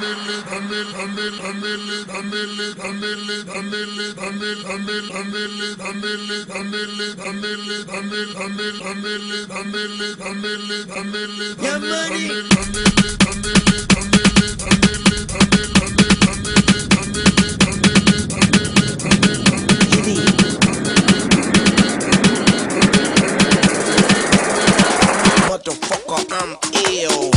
Motherfucker, I'm ill.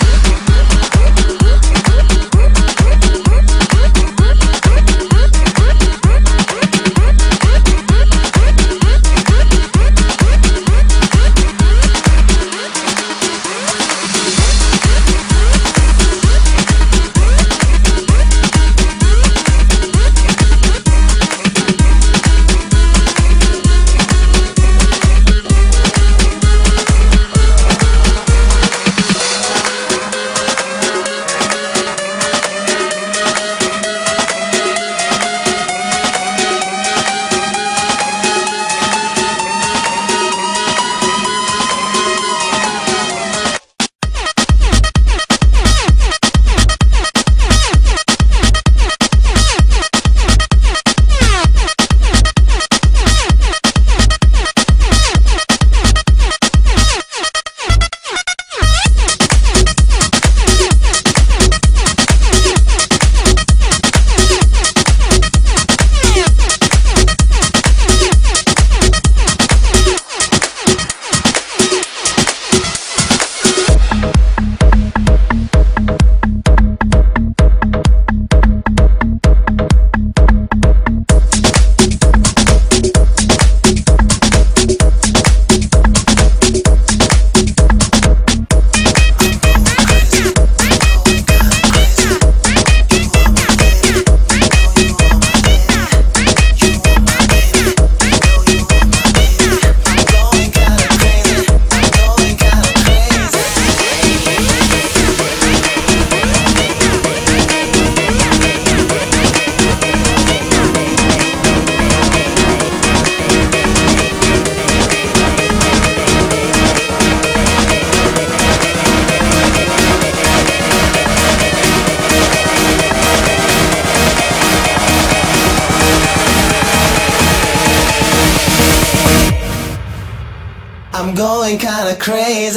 I'm going kinda crazy.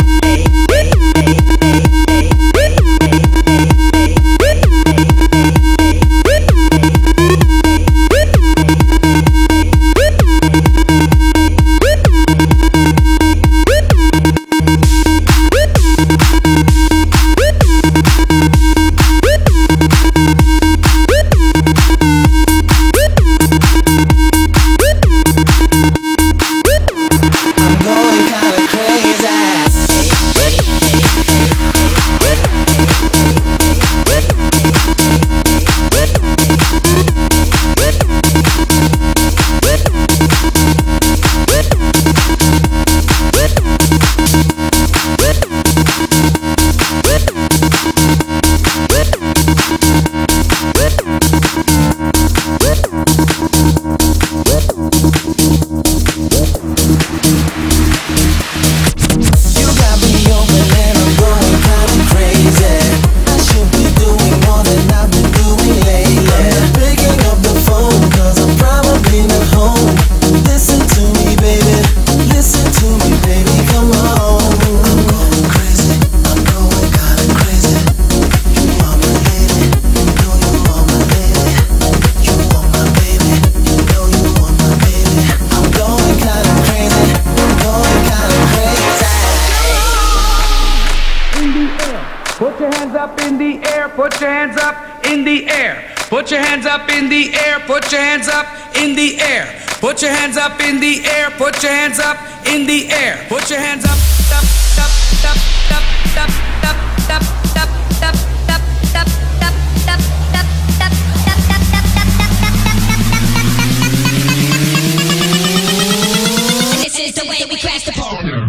Put your hands up in the air, put your hands up in the air. Put your hands up in the air, put your hands up in the air. Put your hands up in the air, put your hands up in the air. Put your hands up, up, up, up, up, up, up, up, up, up, up, up, up, up. This is the way we crash the pole.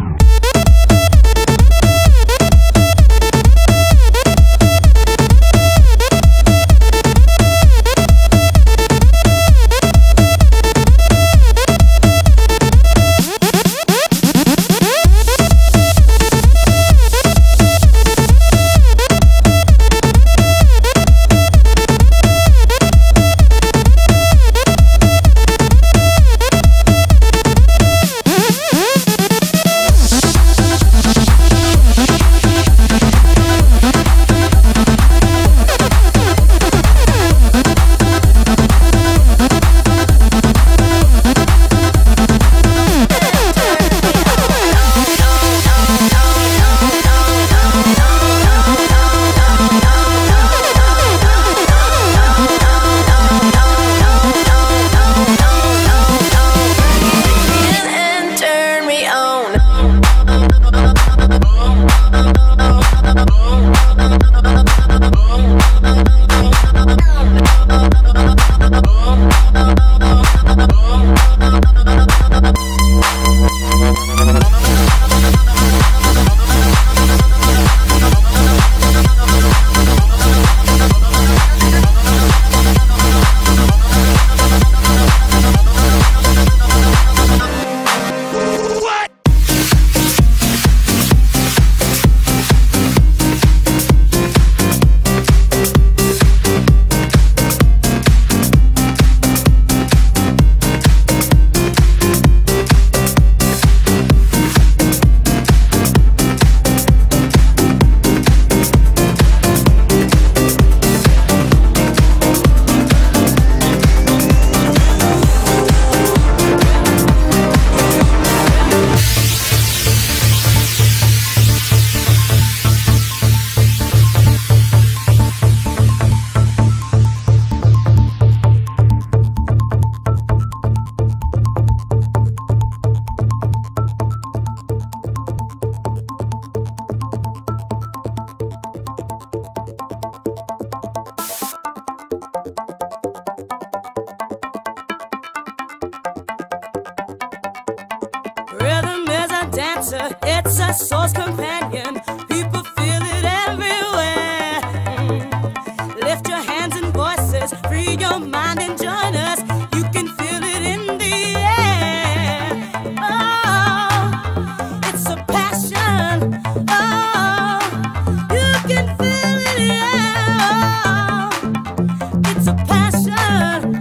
soul's companion. People feel it everywhere. Lift your hands and voices, free your mind and join us. You can feel it in the air. Oh, it's a passion. Oh, you can feel it, yeah. Oh, it's a passion.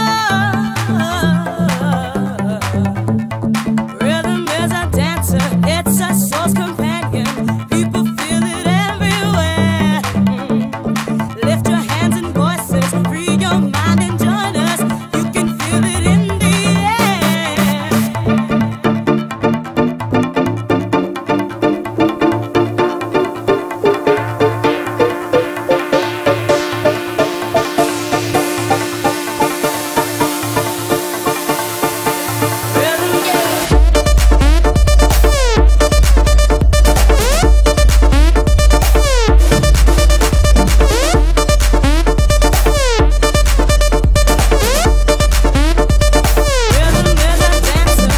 Rhythm is a dancer, it's a soul's companion. People feel it everywhere. Lift your hands and voices, free your mind and join us. You can feel it in the air. Rhythm, yeah. Rhythm is a dancer.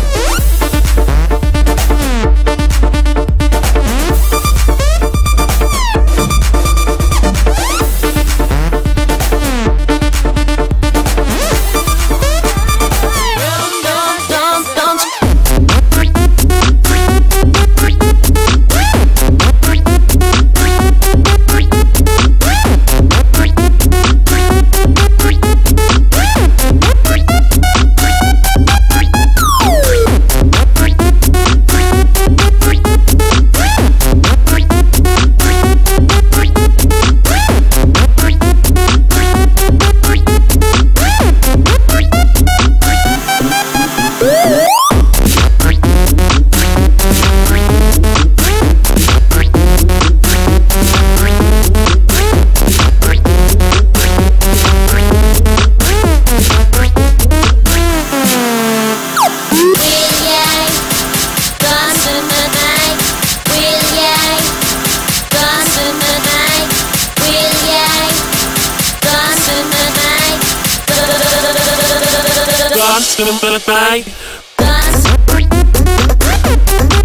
Dance to the night. Dance.